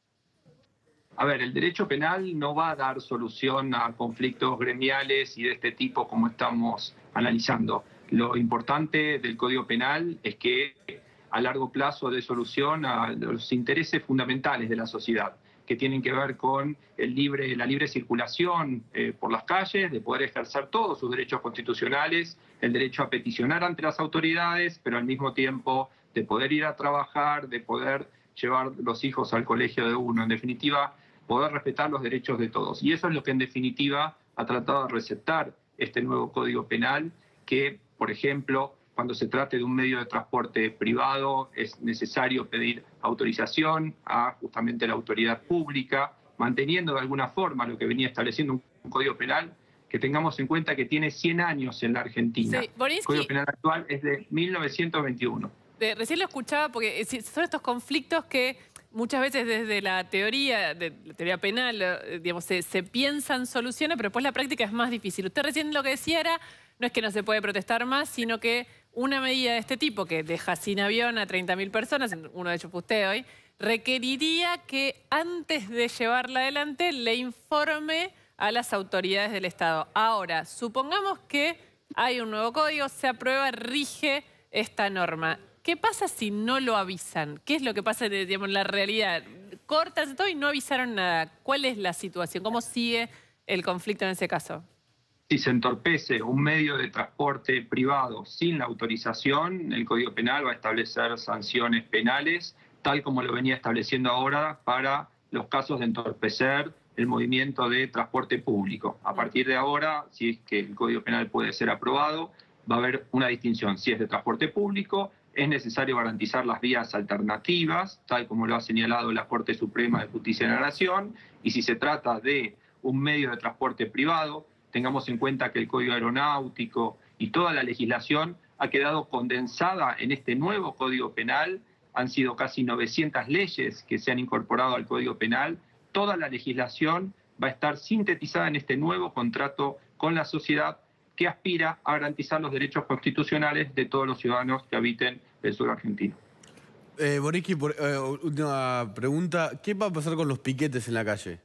A ver, el derecho penal no va a dar solución a conflictos gremiales y de este tipo como estamos analizando. Lo importante del Código Penal es que a largo plazo dé solución a los intereses fundamentales de la sociedad, que tienen que ver con el libre, la libre circulación eh, por las calles, de poder ejercer todos sus derechos constitucionales, el derecho a peticionar ante las autoridades, pero al mismo tiempo de poder ir a trabajar, de poder llevar los hijos al colegio de uno. En definitiva, poder respetar los derechos de todos. Y eso es lo que en definitiva ha tratado de receptar este nuevo Código Penal, que, por ejemplo, cuando se trate de un medio de transporte privado, es necesario pedir autorización a justamente la autoridad pública, manteniendo de alguna forma lo que venía estableciendo un Código Penal, que tengamos en cuenta que tiene cien años en la Argentina. Sí, Borinsky- El Código Penal actual es de mil novecientos veintiuno. De- recién lo escuchaba porque eh, sí, son estos conflictos que muchas veces desde la teoría, de la teoría penal, eh, digamos, se, se piensan soluciones, pero después la práctica es más difícil. Usted recién lo que decía era, no es que no se puede protestar más, sino que una medida de este tipo, que deja sin avión a treinta mil personas, uno de ellos fue usted hoy, requeriría que antes de llevarla adelante le informe a las autoridades del Estado. Ahora, supongamos que hay un nuevo código, se aprueba, rige esta norma. ¿Qué pasa si no lo avisan? ¿Qué es lo que pasa digamos, en la realidad? Cortan todo y no avisaron nada. ¿Cuál es la situación? ¿Cómo sigue el conflicto en ese caso? Si se entorpece un medio de transporte privado sin la autorización, el Código Penal va a establecer sanciones penales, tal como lo venía estableciendo ahora para los casos de entorpecer el movimiento de transporte público. A partir de ahora, si es que el Código Penal puede ser aprobado, va a haber una distinción. Si es de transporte público, es necesario garantizar las vías alternativas, tal como lo ha señalado la Corte Suprema de Justicia de la Nación, y si se trata de un medio de transporte privado, tengamos en cuenta que el Código Aeronáutico y toda la legislación ha quedado condensada en este nuevo Código Penal. Han sido casi novecientas leyes que se han incorporado al Código Penal. Toda la legislación va a estar sintetizada en este nuevo contrato con la sociedad que aspira a garantizar los derechos constitucionales de todos los ciudadanos que habiten el sur argentino. Eh, Borinsky, por, eh, última pregunta. ¿Qué va a pasar con los piquetes en la calle?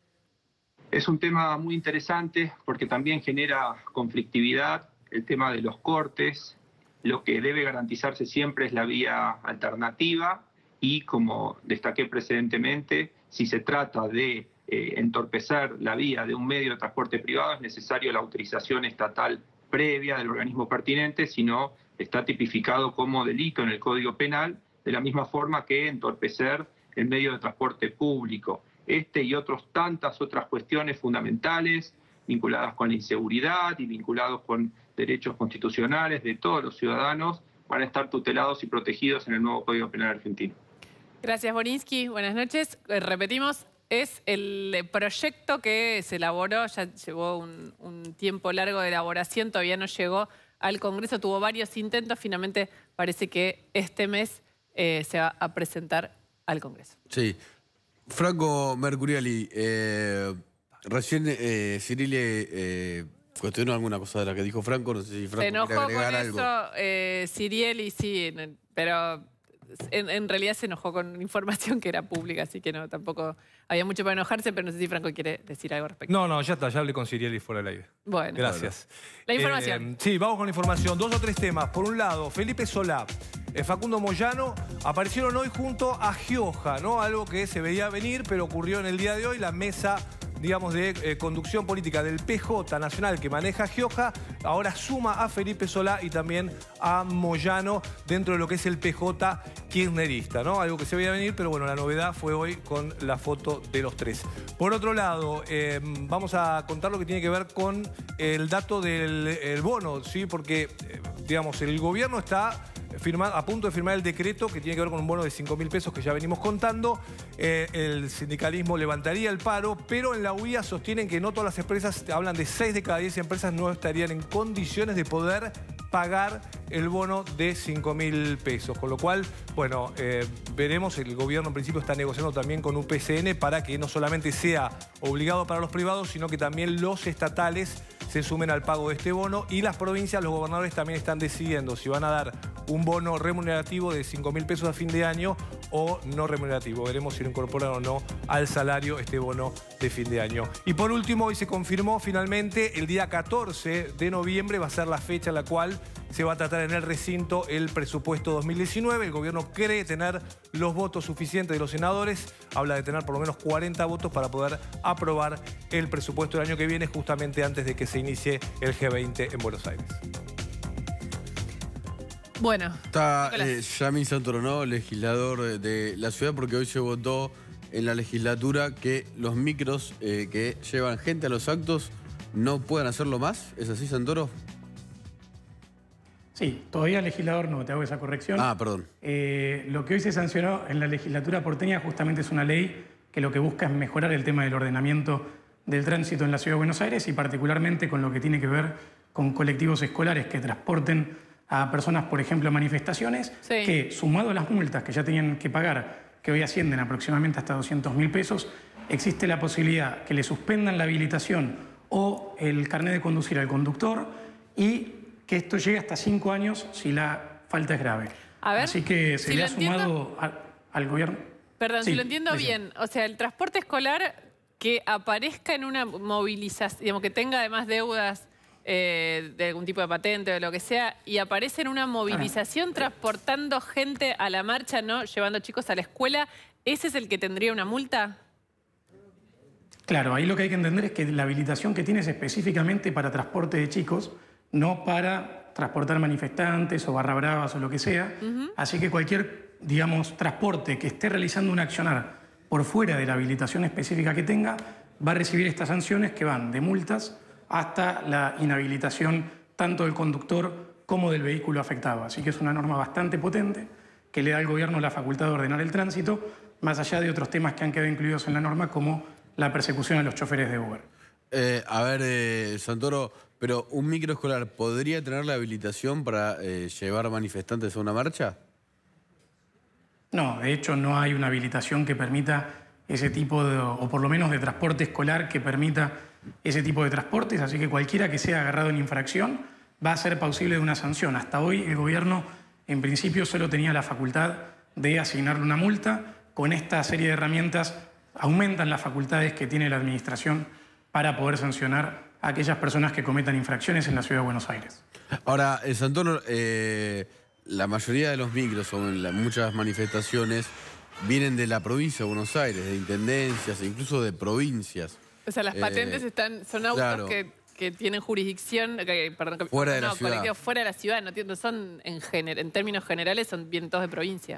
Es un tema muy interesante porque también genera conflictividad, el tema de los cortes. lo que debe garantizarse siempre es la vía alternativa y, como destaqué precedentemente, si se trata de eh, entorpecer la vía de un medio de transporte privado, es necesario la autorización estatal previa del organismo pertinente, si no está tipificado como delito en el Código Penal, de la misma forma que entorpecer el medio de transporte público. Este y otros tantas otras cuestiones fundamentales vinculadas con la inseguridad y vinculados con derechos constitucionales de todos los ciudadanos van a estar tutelados y protegidos en el nuevo Código Penal argentino. Gracias, Borinsky. Buenas noches. Eh, repetimos, es el proyecto que se elaboró, ya llevó un, un tiempo largo de elaboración, todavía no llegó al Congreso, tuvo varios intentos, finalmente parece que este mes eh, se va a presentar al Congreso. Sí. Franco Mercuriali, eh, recién eh, Cirilli eh, cuestionó alguna cosa de la que dijo Franco, no sé si Franco se enojó quiere agregar con algo. eso eh, Cirilli, sí, pero en, en realidad se enojó con información que era pública, así que no, tampoco había mucho para enojarse, pero no sé si Franco quiere decir algo al respecto. No, no, ya está, ya hablé con Cirilli fuera del aire. Bueno. Gracias. La información. Eh, sí, vamos con la información. Dos o tres temas. Por un lado, Felipe Solá, eh, Facundo Moyano aparecieron hoy junto a Gioja, ¿no? Algo que se veía venir, pero ocurrió en el día de hoy. La mesa, digamos, de eh, conducción política del P J Nacional que maneja Gioja, ahora suma a Felipe Solá y también a Moyano dentro de lo que es el P J kirchnerista, ¿no? Algo que se veía venir, pero bueno, la novedad fue hoy con la foto de los tres. Por otro lado, eh, vamos a contar lo que tiene que ver con el dato del el bono, ¿sí? Porque, eh, digamos, el gobierno está Firma, a punto de firmar el decreto que tiene que ver con un bono de cinco mil pesos que ya venimos contando. Eh, el sindicalismo levantaría el paro, pero en la U I A sostienen que no todas las empresas, hablan de seis de cada diez empresas, no estarían en condiciones de poder pagar el bono de cinco mil pesos. Con lo cual, bueno, eh, veremos, el gobierno en principio está negociando también con U P C N para que no solamente sea obligado para los privados, sino que también los estatales se sumen al pago de este bono, y las provincias, los gobernadores también están decidiendo si van a dar un bono remunerativo de cinco mil pesos a fin de año o no remunerativo. Veremos si lo incorporan o no al salario este bono de fin de año. Y por último, hoy se confirmó finalmente el día catorce de noviembre va a ser la fecha en la cual se va a tratar en el recinto el presupuesto dos mil diecinueve. El gobierno cree tener los votos suficientes de los senadores. Habla de tener por lo menos cuarenta votos para poder aprobar el presupuesto del año que viene, justamente antes de que se inicie el G veinte en Buenos Aires. Bueno. Está eh, Yamil Santoro, ¿no? Legislador de la ciudad, porque hoy se votó en la legislatura que los micros eh, que llevan gente a los actos no puedan hacerlo más. ¿Es así, Santoro? Sí, todavía el legislador no, te hago esa corrección. Ah, perdón. Eh, lo que hoy se sancionó en la legislatura porteña justamente es una ley que lo que busca es mejorar el tema del ordenamiento del tránsito en la Ciudad de Buenos Aires, y particularmente con lo que tiene que ver con colectivos escolares que transporten a personas, por ejemplo, a manifestaciones, sí, que sumado a las multas que ya tenían que pagar, que hoy ascienden aproximadamente hasta doscientos mil pesos, existe la posibilidad que le suspendan la habilitación o el carnet de conducir al conductor, y que esto llegue hasta cinco años si la falta es grave. A ver, así que se si le ha entiendo, sumado a, al gobierno. Perdón, sí, si lo entiendo decía. bien, o sea, el transporte escolar que aparezca en una movilización, digamos, que tenga además deudas eh, de algún tipo de patente o de lo que sea, y aparece en una movilización ah. transportando gente a la marcha, ¿no? Llevando chicos a la escuela, ¿ese es el que tendría una multa? Claro, ahí lo que hay que entender es que la habilitación que tiene es específicamente para transporte de chicos, no para transportar manifestantes o barra bravas o lo que sea. Uh-huh. Así que cualquier, digamos, transporte que esté realizando un accionar por fuera de la habilitación específica que tenga, va a recibir estas sanciones que van de multas hasta la inhabilitación tanto del conductor como del vehículo afectado. Así que es una norma bastante potente que le da al gobierno la facultad de ordenar el tránsito, más allá de otros temas que han quedado incluidos en la norma, como la persecución a los choferes de Uber. Eh, a ver, eh, Santoro, pero ¿un microescolar podría tener la habilitación para eh, llevar manifestantes a una marcha? No, de hecho no hay una habilitación que permita ese tipo de, o por lo menos de transporte escolar que permita ese tipo de transportes, así que cualquiera que sea agarrado en infracción va a ser plausible de una sanción. Hasta hoy el gobierno en principio solo tenía la facultad de asignarle una multa. Con esta serie de herramientas aumentan las facultades que tiene la administración para poder sancionar a aquellas personas que cometan infracciones en la Ciudad de Buenos Aires. Ahora, en Santoro, eh, la mayoría de los micros o en la, muchas manifestaciones vienen de la provincia de Buenos Aires, de intendencias, e incluso de provincias. O sea, las patentes Eh, están, son autos claro. que, que tienen jurisdicción, que, perdón, que- Fuera de la no, ciudad. colectivos fuera de la ciudad, no, tienen- son en, gener- en términos generales son bien todos de provincia.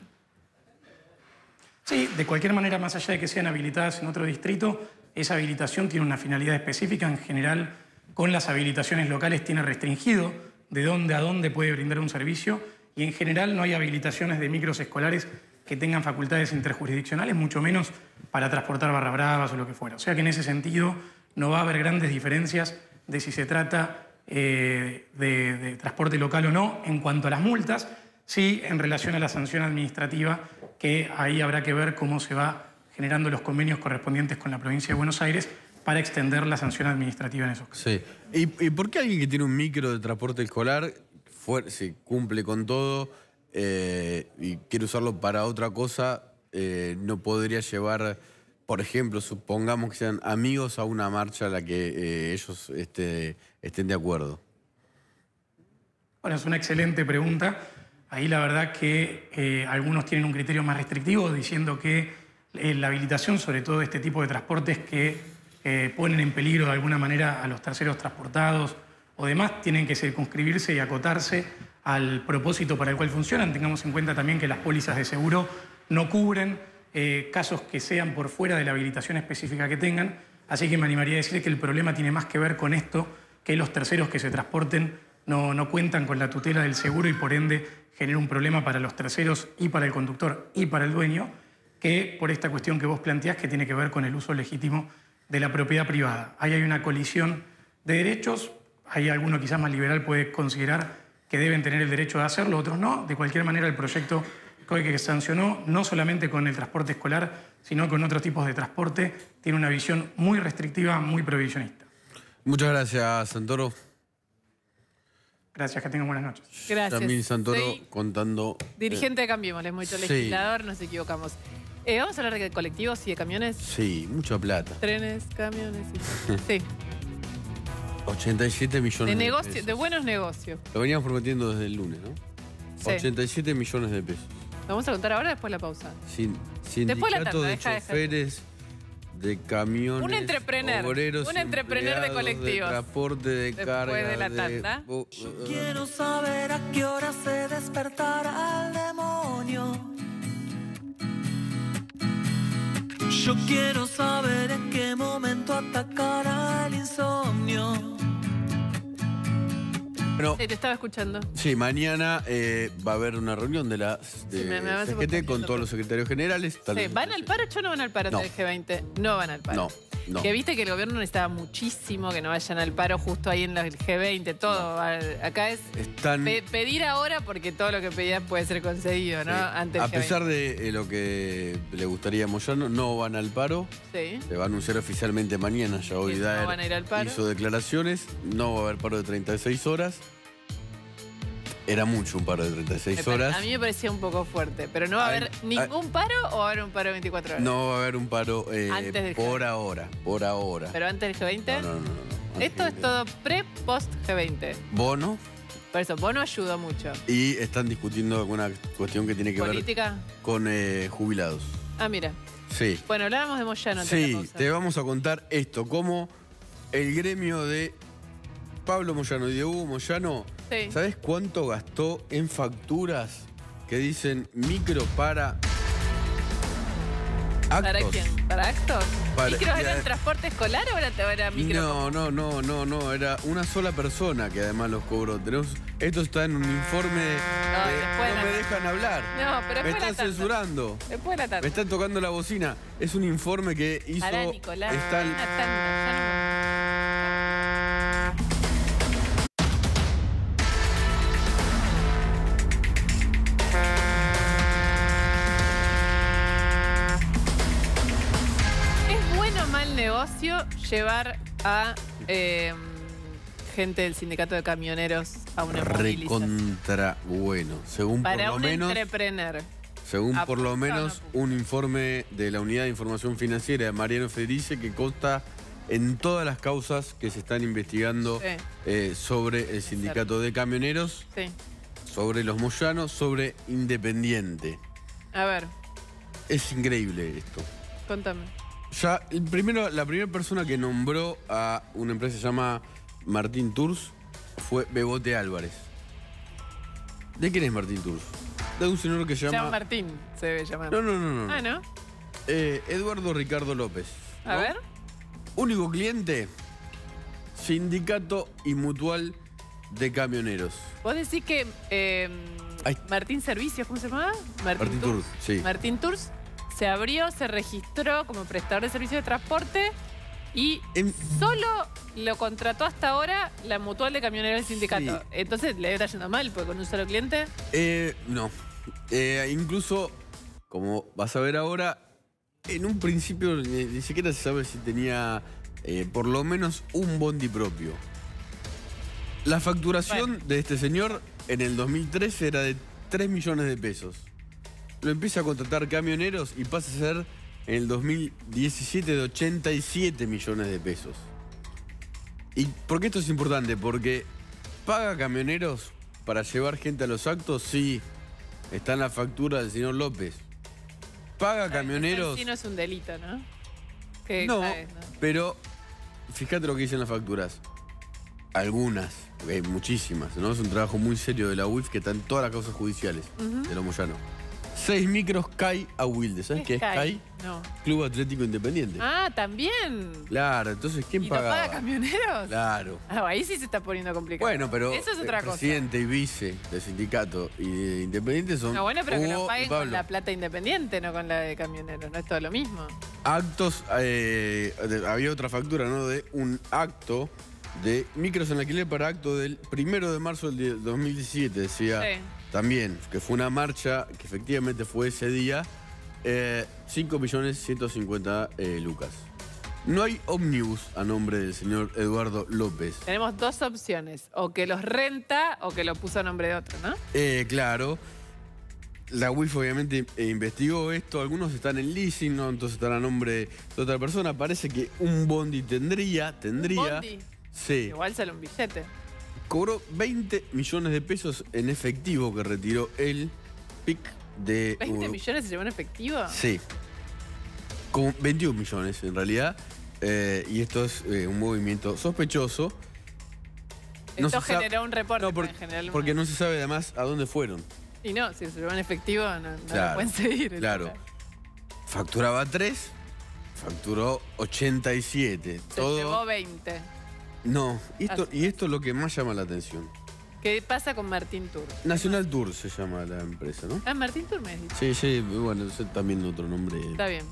Sí, de cualquier manera, más allá de que sean habilitadas en otro distrito, esa habilitación tiene una finalidad específica. En general, con las habilitaciones locales tiene restringido de dónde a dónde puede brindar un servicio y en general no hay habilitaciones de micros escolares que tengan facultades interjurisdiccionales, mucho menos para transportar barra bravas o lo que fuera. O sea que en ese sentido no va a haber grandes diferencias de si se trata eh, de, de transporte local o no. En cuanto a las multas, sí, en relación a la sanción administrativa, que ahí habrá que ver cómo se va generando los convenios correspondientes con la provincia de Buenos Aires para extender la sanción administrativa en esos casos. Sí. ¿Y, y por qué alguien que tiene un micro de transporte escolar, fue, si cumple con todo eh, y quiere usarlo para otra cosa, eh, no podría llevar, por ejemplo, supongamos que sean amigos a una marcha a la que eh, ellos este, estén de acuerdo? Bueno, es una excelente pregunta. Ahí la verdad que eh, algunos tienen un criterio más restrictivo diciendo que eh, la habilitación, sobre todo de este tipo de transportes que eh, ponen en peligro de alguna manera a los terceros transportados o demás, tienen que circunscribirse y acotarse al propósito para el cual funcionan. Tengamos en cuenta también que las pólizas de seguro no cubren eh, casos que sean por fuera de la habilitación específica que tengan. Así que me animaría a decir que el problema tiene más que ver con esto, que los terceros que se transporten no, no cuentan con la tutela del seguro y por ende genera un problema para los terceros y para el conductor y para el dueño, que por esta cuestión que vos planteás que tiene que ver con el uso legítimo de la propiedad privada. Ahí hay una colisión de derechos, hay alguno quizás más liberal puede considerar que deben tener el derecho de hacerlo, otros no. De cualquier manera, el proyecto que sancionó, no solamente con el transporte escolar, sino con otros tipos de transporte, tiene una visión muy restrictiva, muy prohibicionista. Muchas gracias, Santoro. Gracias, que tengan buenas noches. Gracias. También Santoro Soy contando... dirigente de Cambiemos, les hemos dicho Sí. legislador, nos equivocamos. Eh, ¿Vamos a hablar de colectivos y de camiones? Sí, mucha plata. Trenes, camiones y... Sí, ochenta y siete millones de, de, negocio, pesos. de buenos negocios. Lo veníamos prometiendo desde el lunes, ¿no? Sí. ochenta y siete millones de pesos. ¿Lo vamos a contar ahora o después de la pausa? Sin, Después la sindicato tanda, de deja, deja. choferes, de camiones, Un entrepreneur, obreros, un entrepreneur de empleados, colectivos. de transporte, de Después carga, de la tanda. uh, uh, uh. Quiero saber a qué hora se despertará el demonio. Yo quiero saber en qué momento atacará el insomnio. Bueno, Sí, te estaba escuchando. sí, mañana eh, va a haber una reunión de la de Sí, me- me avanza C G T por con tanto. todos los secretarios generales. tal Sí, vez- ¿van al paro? Yo no van al paro No. del G veinte. No van al paro. No, no. Que viste que el gobierno necesitaba muchísimo que no vayan al paro justo ahí en la- el G veinte, todo. Al- Acá es Están... pe- pedir ahora porque todo lo que pedías puede ser conseguido, ¿no? sí. Ante el A G veinte. pesar de eh, lo que le gustaría a Moyano, no van al paro. Sí. Se va a anunciar oficialmente mañana. Ya hoy Sí, no Daer van a ir al paro. hizo declaraciones. No va a haber paro de treinta y seis horas. Era mucho un paro de treinta y Me seis pare- horas. A mí me parecía un poco fuerte, pero no va a Ay, haber ay. ningún paro o va a haber un paro de veinticuatro horas. No va a haber un paro eh, Antes del por G- ahora. Por ahora. Pero antes del G veinte. No, no, no, no, no. Esto es todo pre-post G veinte. Bono. Por eso, Bono ayudó mucho. Y están discutiendo alguna cuestión que tiene que ¿Política? ver con eh, jubilados. Ah, mira. Sí. Bueno, hablábamos de Moyano antes de la Sí, pausa. te vamos a contar esto, cómo el gremio de Pablo Moyano y de Hugo Moyano, Sí. ¿sabes cuánto gastó en facturas que dicen micro para actos? ¿Para quién? ¿Para actos? Para- ¿Micros y era a- el transporte escolar o era, o era micro? No, no, no, no, no, era una sola persona que además los cobró. Tenemos, esto está en un informe de, No, de- después de no la me tanda. dejan hablar. No, pero me después de la están tanda. censurando. Después de la Me tarde. están tocando la bocina. Es un informe que hizo. Pará, Nicolás. está el- Una tanda, ya no- ¿Es bueno o mal negocio llevar a eh, gente del sindicato de camioneros a una movilización? recontra bueno. Según Para por un lo menos. entrepreneur. Según por lo ¿Apunta o no menos apunta? un informe de la Unidad de Información Financiera de Mariano Federici que consta en todas las causas que se están investigando Sí. eh, sobre el sindicato de camioneros, Sí. sobre los moyanos, sobre Independiente. A ver, Es increíble esto. contame. Ya, el primero, la primera persona que nombró a una empresa que se llama Martín Tours fue Bebote Álvarez. ¿De quién es Martín Tours? De un señor que se Se llama llama... Martín, se debe llamar. No, no, no, no. Ah, ¿no? Eh, Eduardo Ricardo López. A ¿no? ver. Único cliente, Sindicato y Mutual de Camioneros. Vos decís que eh, Ay. Martín Servicios, ¿cómo se llama? Martín Tours, sí. Martín Tours se abrió, se registró como prestador de servicios de transporte y En- solo lo contrató hasta ahora la Mutual de Camioneros del sindicato. Sí. Entonces le está yendo mal, porque con un solo cliente. Eh, no. Eh, incluso, como vas a ver ahora, en un principio ni, ni siquiera se sabe si tenía eh, por lo menos un bondi propio. La facturación Bueno. de este señor en el dos mil trece era de tres millones de pesos. Lo empieza a contratar camioneros y pasa a ser en el dos mil diecisiete de ochenta y siete millones de pesos. ¿Y por qué esto es importante? Porque paga camioneros para llevar gente a los actos, sí. Está en la factura del señor López. Paga camioneros. Sí, no es un delito, ¿no? Que- No, eh, no. pero fíjate lo que dicen las facturas. Algunas, porque hay muchísimas, ¿no? Es un trabajo muy serio de la U I F que está en todas las causas judiciales de los moyanos. Seis micros C A I a Wilde. ¿Sabes qué es C A I? No. Club Atlético Independiente. Ah, también. Claro, entonces ¿quién ¿Y no pagaba? paga camioneros? Claro. Ah, ahí sí se está poniendo complicado. Bueno, pero Eso es otra el cosa. presidente y vice del sindicato y de Independiente son No, bueno, pero que Hugo lo y paguen con Pablo. la plata independiente, no con la de camioneros. No es todo lo mismo. Actos, eh, de- había otra factura, ¿no? De un acto de micros en alquiler para acto del primero de marzo del die- dos mil diecisiete, decía Sí. también, que fue una marcha que efectivamente fue ese día, eh, cinco millones ciento cincuenta eh, lucas. No hay ómnibus a nombre del señor Eduardo López. Tenemos dos opciones. O que los renta o que lo puso a nombre de otro, ¿no? Eh, claro. La U I F obviamente eh, investigó esto, algunos están en leasing, ¿no? Entonces están a nombre de otra persona. Parece que un bondi tendría, tendría. Bondi. Sí. Igual sale un billete. Cobró veinte millones de pesos en efectivo que retiró el P I C de... ¿veinte millones se llevó en efectivo? Sí. Con veintiún millones en realidad. Eh, y esto es eh, un movimiento sospechoso. No Esto se sabe- generó un reporte. No, por- en general, porque no se sabe además a dónde fueron. Y no, si se llevó en efectivo, no, no lo Claro, pueden seguir. Claro. Facturaba tres, facturó ochenta y siete. Se Todo. llevó veinte. No, y esto, Así. y esto es lo que más llama la atención. ¿Qué pasa con Martín Tour? Nacional Tour se llama la empresa, ¿no? Ah, Martín Tour me has dicho. Sí, sí, bueno, ese también otro nombre. Está bien.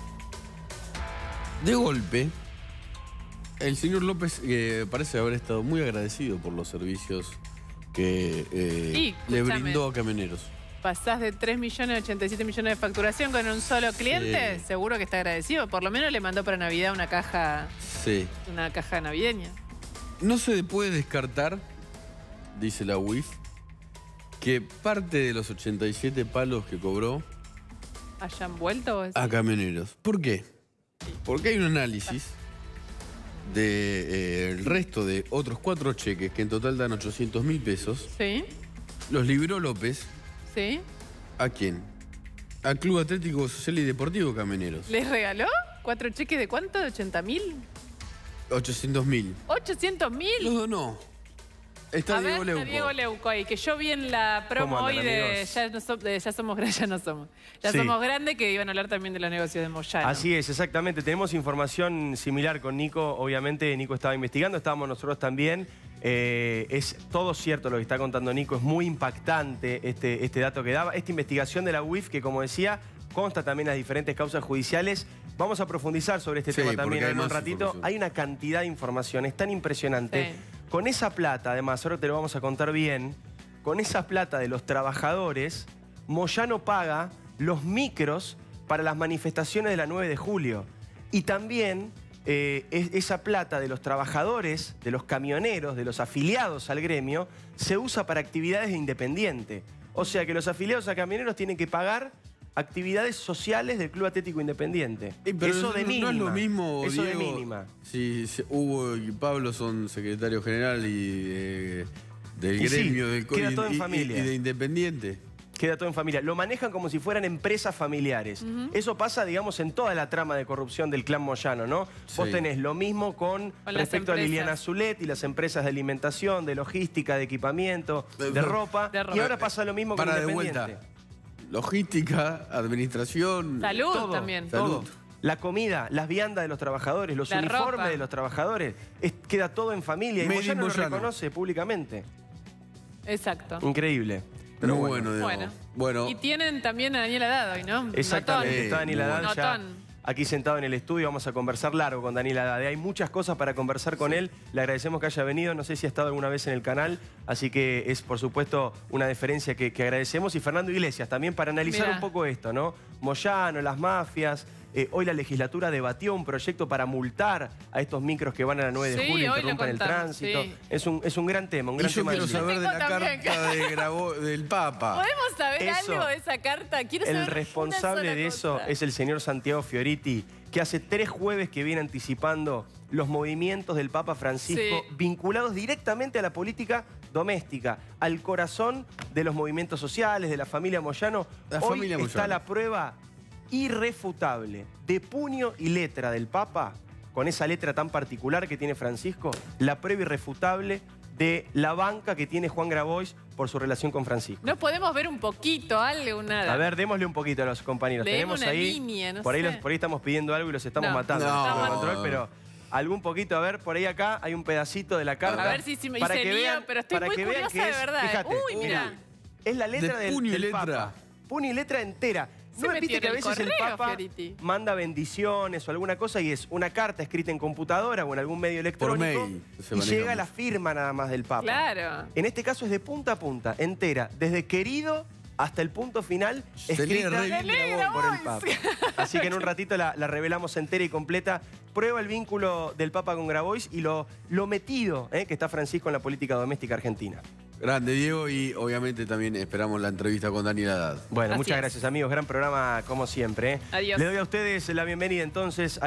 De golpe, el señor López eh, parece haber estado muy agradecido por los servicios que eh, Y, le escúchame. brindó a camioneros. Pasás de tres millones a ochenta y siete millones de facturación con un solo cliente, Sí. seguro que está agradecido. Por lo menos le mandó para Navidad una caja, Sí. una caja navideña. No se puede descartar, dice la U I F, que parte de los ochenta y siete palos que cobró ¿Hayan vuelto vos decís? a camioneros. ¿Por qué? Porque hay un análisis del resto de otros cuatro cheques que en total dan ochocientos mil pesos. Sí, Los libró López. sí. ¿A quién? Al Club Atlético Social y Deportivo Camioneros. ¿Les regaló? ¿Cuatro cheques de cuánto? ¿De ochenta mil? ochocientos mil. ¿ochocientos mil? Los donó. Está A Diego ver, está Leuco. Diego Leuco ahí, que yo vi en la promo ¿Cómo andan, hoy de amigos? ya, no so- de Ya somos grandes, ya no somos. Ya Sí. somos grandes, que iban a hablar también de los negocios de Moyano. Así es, exactamente. Tenemos información similar con Nico. Obviamente, Nico estaba investigando, estábamos nosotros también. Eh, es todo cierto lo que está contando Nico. Es muy impactante este, este dato que daba. Esta investigación de la U I F, que como decía, consta también las diferentes causas judiciales. Vamos a profundizar sobre este Sí, tema porque también hay en un más ratito. información. Hay una cantidad de información, es tan impresionante. Sí. Con esa plata, además, ahora te lo vamos a contar bien, con esa plata de los trabajadores, Moyano paga los micros para las manifestaciones de la nueve de julio. Y también eh, es- esa plata de los trabajadores, de los camioneros, de los afiliados al gremio, se usa para actividades de Independiente. O sea que los afiliados a camioneros tienen que pagar actividades sociales del Club Atlético Independiente. Eh, pero eso no, de no mínima. es lo mismo, Eso Diego, de mínima. Si, si Hugo y Pablo son secretario general y eh, del Y sí, gremio del co- queda y- todo en y- familia. y de Independiente. Queda todo en familia. Lo manejan como si fueran empresas familiares. Eso pasa, digamos, en toda la trama de corrupción del clan Moyano, ¿no? Vos Sí. tenés lo mismo con, Con las respecto a empresas. Liliana Zulet y las empresas de alimentación, de logística, de equipamiento, de ropa. De ropa. Y ahora pasa lo mismo con Para de Independiente. vuelta. Logística, administración. Salud Todo, también. Salud. La comida, las viandas de los trabajadores, los La uniformes ropa. de los trabajadores, es- queda todo en familia. Y Made in Moyano lo Moyano. reconoce públicamente. Exacto. Increíble. Pero Pero bueno, Diego. Bueno. Bueno, Y tienen también a Daniel Haddad hoy, ¿no? Exactamente, Notón. está Daniel Muy Haddad ya Notón. aquí sentado en el estudio. Vamos a conversar largo con Daniel Haddad. Hay muchas cosas para conversar con él. Le agradecemos que haya venido. No sé si ha estado alguna vez en el canal, así que es, por supuesto, una deferencia que, que agradecemos. Y Fernando Iglesias también para analizar Mirá. un poco esto, ¿no? Moyano, las mafias. Eh, hoy la legislatura debatió un proyecto para multar a estos micros que van a la nueve de Sí, julio, hoy lo interrumpan el contamos, tránsito. sí. Es, un, es un gran tema, un y gran yo tema. quiero del día. saber de la Tengo también. carta de Grabo- del Papa. ¿Podemos saber Eso. algo de esa carta? Quiero El saber una responsable sola de eso cosa. es el señor Santiago Fioriti, que hace tres jueves que viene anticipando los movimientos del Papa Francisco Sí. vinculados directamente a la política doméstica, al corazón de los movimientos sociales, de la familia Moyano. La Hoy familia está Moyano. la prueba irrefutable de puño y letra del Papa, con esa letra tan particular que tiene Francisco, la prueba irrefutable de la banca que tiene Juan Grabois por su relación con Francisco. No podemos ver un poquito, algo, nada. A ver, démosle un poquito a los compañeros. Leemos Tenemos una ahí. línea, no por, ahí sé. los- por ahí estamos pidiendo algo y los estamos No. matando. No. en el centro de No. control, pero algún poquito, a ver, por ahí acá hay un pedacito de la carta. A ver si, si me para hice que lío, vean- pero estoy para muy que vean curiosa que de es- verdad. Fíjate, Uy, mira. es la letra De del, puño y del letra. Papa. Puño y letra entera. Se ¿No metió viste en que a el veces el correo, Papa Fioriti. manda bendiciones o alguna cosa y es una carta escrita en computadora o en algún medio electrónico mail, se y maneja llega mucho. la firma nada más del Papa? Claro. En este caso es de punta a punta, entera, desde querido hasta el punto final, Se lee escrita re bien Se lee por el Grabois. Papa. Así que en un ratito la, la revelamos entera y completa. Prueba el vínculo del Papa con Grabois y lo, lo metido eh, que está Francisco en la política doméstica argentina. Grande, Diego, y obviamente también esperamos la entrevista con Daniel Haddad. Bueno, Así muchas es. gracias amigos, gran programa como siempre. eh. Adiós. Le doy a ustedes la bienvenida entonces.